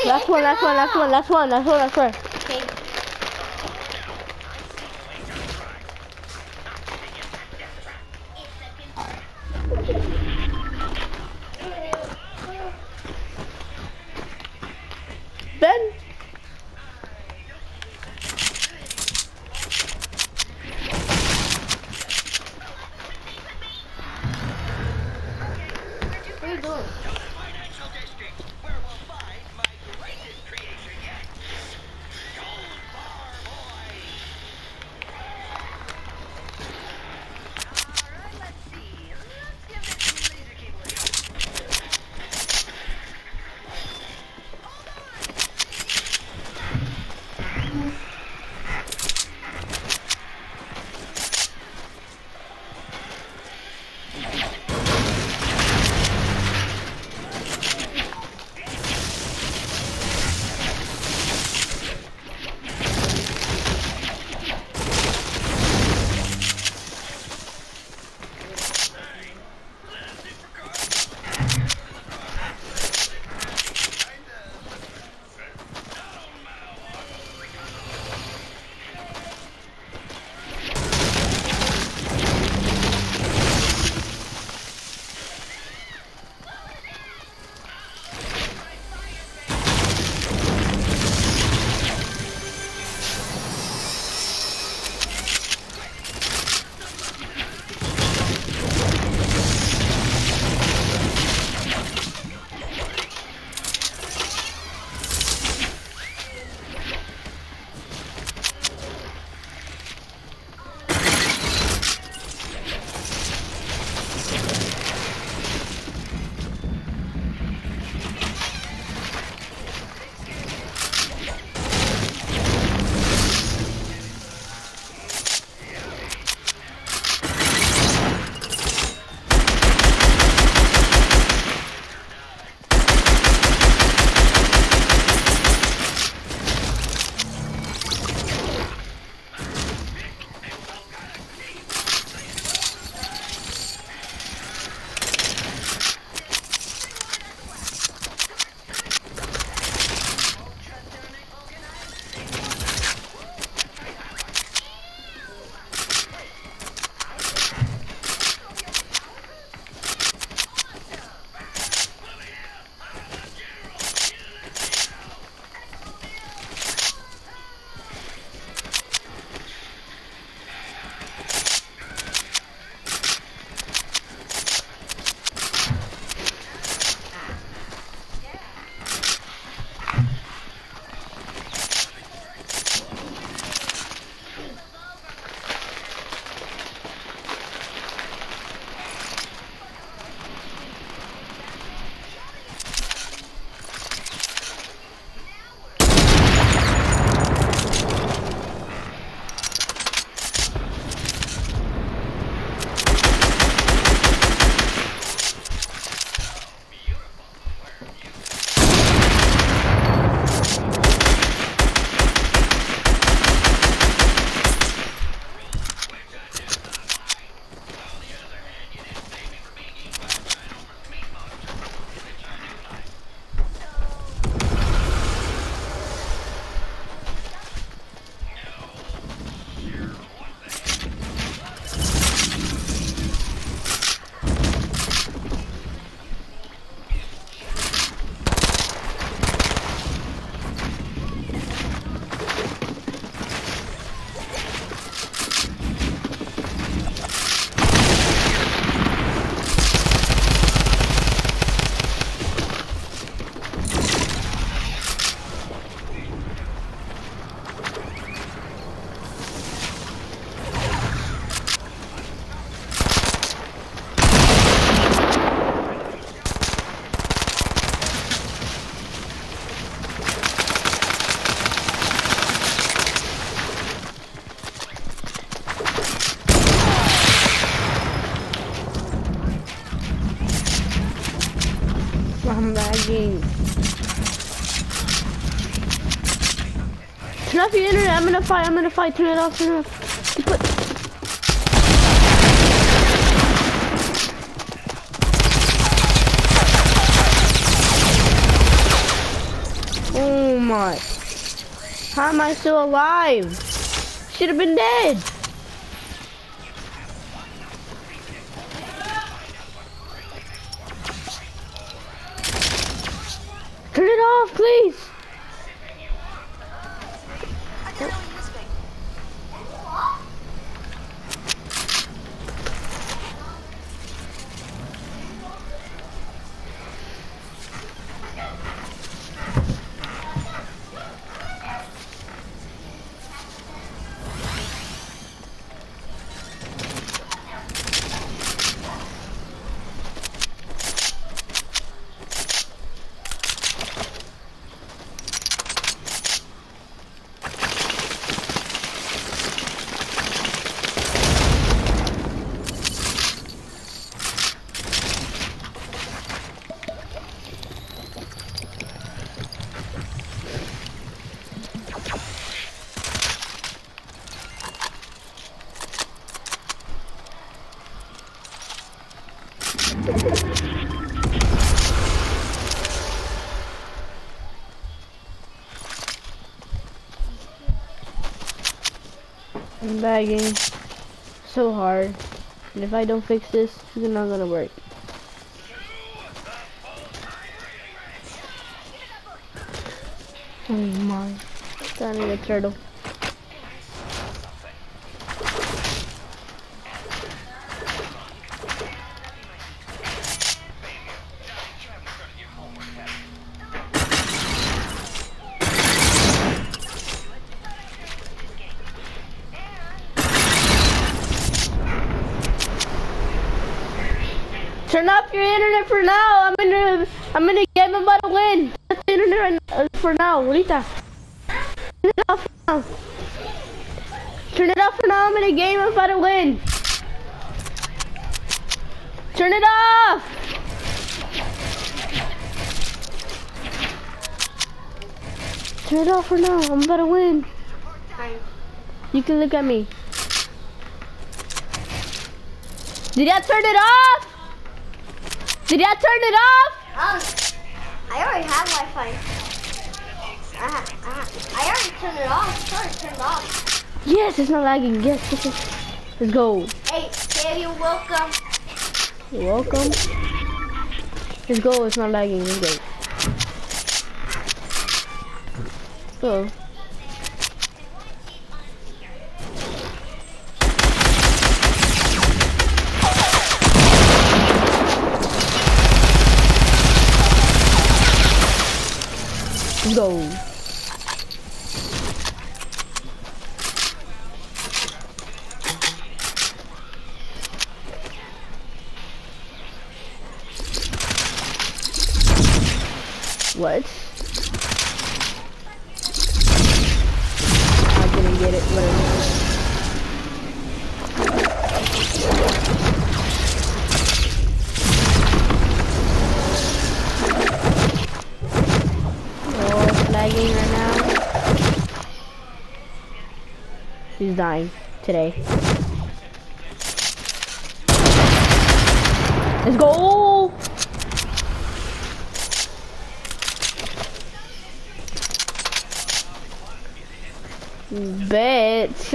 Last one. Okay. Ben. What are you doing? I'm lagging. Turn off your internet. I'm gonna fight. Turn it off. Oh Oh my. How am I still alive? Should have been dead. Turn it off, please. I'm bagging so hard, and if I don't fix this, it's not gonna work. Oh my, I need a turtle. Turn off your internet for now. I'm in a game. I'm about to win. That's the internet for now, Rita. Turn it off for now. Turn it off for now. I'm in a game. I'm about to win. Turn it off. Turn it off for now. I'm about to win. You can look at me. Did I turn it off? Did I turn it off? I already have Wi-Fi. I already turned it off. It's already turned off. Yes, it's not lagging. Yes, yes, yes. Let's go. Hey, you're welcome. You're welcome. Let's go. It's not lagging. Let's go. Go. Let's go. What? I didn't get it. Whatever. Lagging right now. He's dying today. Let's go. Bet.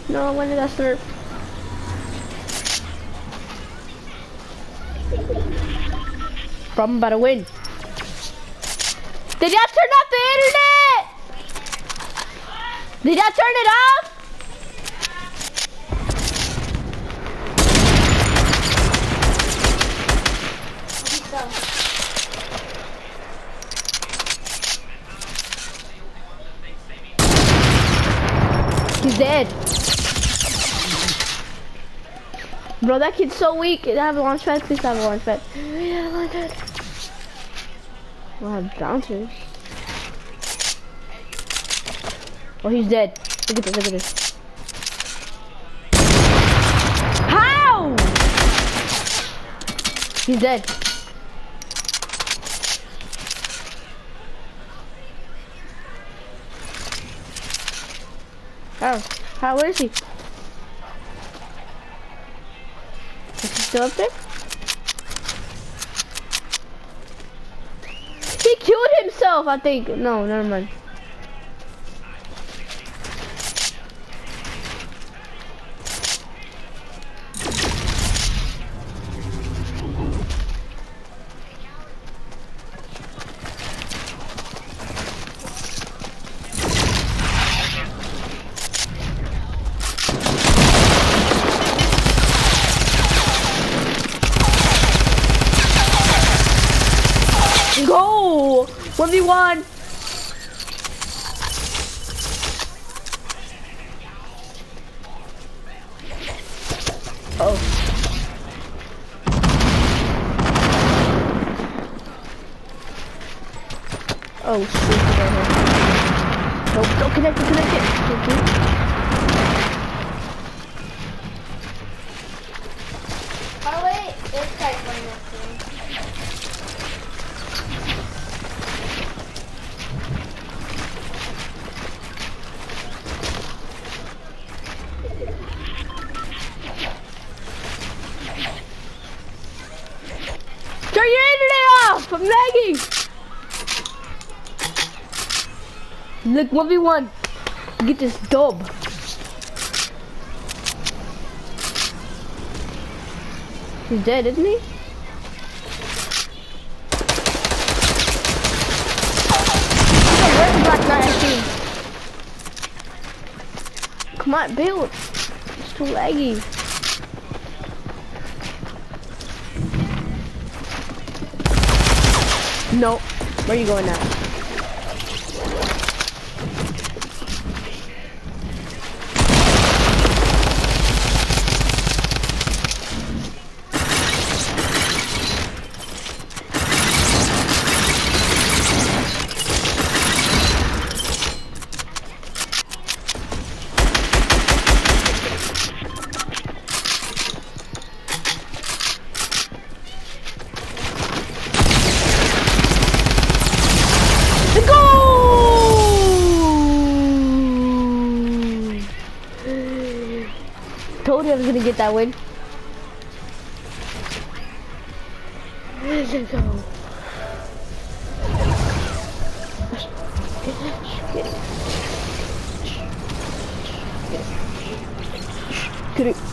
No, when did that start? Bro, I'm about to win. Did y'all turn off the internet? Did y'all turn it off? He's dead. Bro, that kid's so weak. I have a launch pad. Please have a launch pad. We'll have bouncers. Oh, he's dead. Look at this, look at this. How? He's dead. How, where is he? Is he still up there? He killed himself, I think. No, never mind. Go! 1v1! Oh. Oh, shit. Nope, don't connect it. Thank you. By the way, this guy's playing this game. Turn your internet off! I'm lagging! Look, 1v1. Get this dub. He's dead, isn't he? Where's the black guy I see? Come on, build. It's too laggy. No. Where are you going now? Told you I was gonna get that win. Let's go. Get it.